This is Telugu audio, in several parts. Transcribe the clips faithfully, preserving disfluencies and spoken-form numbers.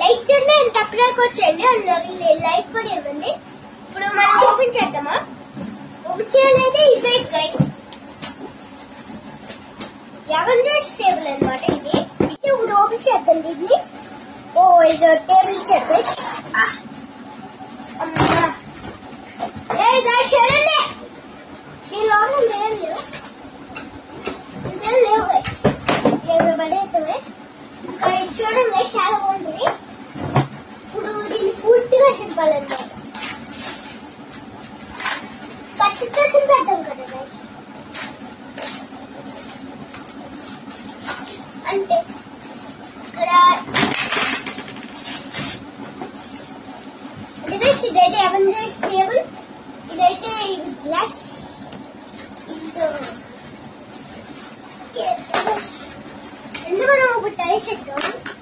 లైక్ చేయండి అండ్ సబ్స్క్రైబ్ కూడా చేయండి అండ్ లైక్ కూడా ఇవ్వండి. ఇప్పుడు మనం ఓపెన్ చేద్దామా? ఓపెన్ చేయాలైతే ఇఫెక్ట్ గైడ్ అవెంజర్స్ టేబుల్ అన్నమాట. ఇది ఇప్పుడు ఓపెన్ చేద్దాం దీన్ని. ఓ ఇది టేబుల్ ఇచ్చారు. ఏ గైస్ చూడండి, ఈ లోపల ఏం లేవు, ఇంకేం లేవు గైస్, ఏమి పడేస్తామే. ఇంకా ఇది చూడండి గైస్, చాలా బాగుంటుంది. ఇప్పుడు దీన్ని పూర్తిగా చింపాలన్నమాట. కత్తితో చింపేద్దాం కదా గైస్. అంటే ఇక్కడ ఇదైతే అవెంజర్స్ టేబుల్, ఇదైతే గ్లాస్, ఎందుకు మనం ఒక టైల్స్ చేద్దాం.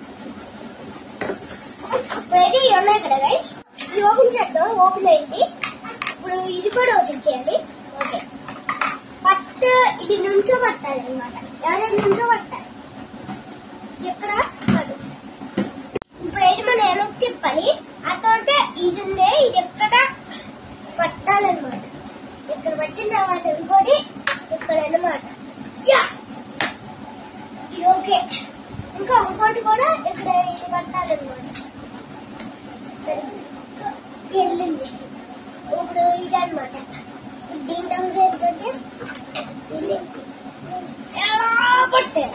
ఇప్పుడైతే ఇవి ఉన్నాయి కదా గైస్, ఇది ఓపెన్ చేద్దాం. ఓపెన్ అయింది. ఇప్పుడు ఇది కూడా ఓపెన్ చేయాలి. ఓకే, ఫస్ట్ ఇది నుంచో పట్టాలి అనమాట. ఎవరైనా నుంచో పట్టాలి ఎక్కడ. ఇప్పుడైతే మనం వెనక్కి తిప్పాలి. ఆ తర్వాత ఇది ఉందే, ఇది ఎక్కడ పట్టాలన్నమాట. ఇక్కడ పట్టిన తర్వాత ఇంకోటి ఇక్కడ అన్నమాట. ఇది ఓకే. ఇంకా ఇంకోటి కూడా ఇక్కడ ఇది పట్టాలన్నమాట. వెళ్ళింది. ఇప్పుడు ఇది అనమాట. దీని దగ్గర ఏంటంటే ఇది పట్టారు.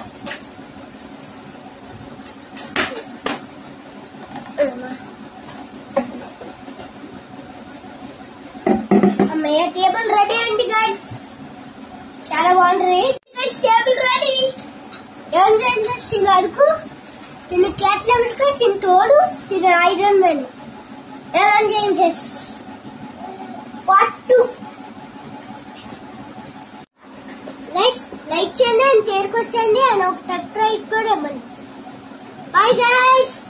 అమ్మయ్య, టేబుల్ రెడీ అయింది గైస్, చాలా బాగుంటుంది. Table ready. అవెంజర్స్ తిని అడుగు, తిని క్యాప్టెన్ అమెరికా, తిని తోడు, తిని Iron Man. Avengers part two. Like like చేయండి అండ్ చేరుకొచ్చండి అని ఒక సబ్స్క్రైబ్ కూడా ఇవ్వండి. Bye guys.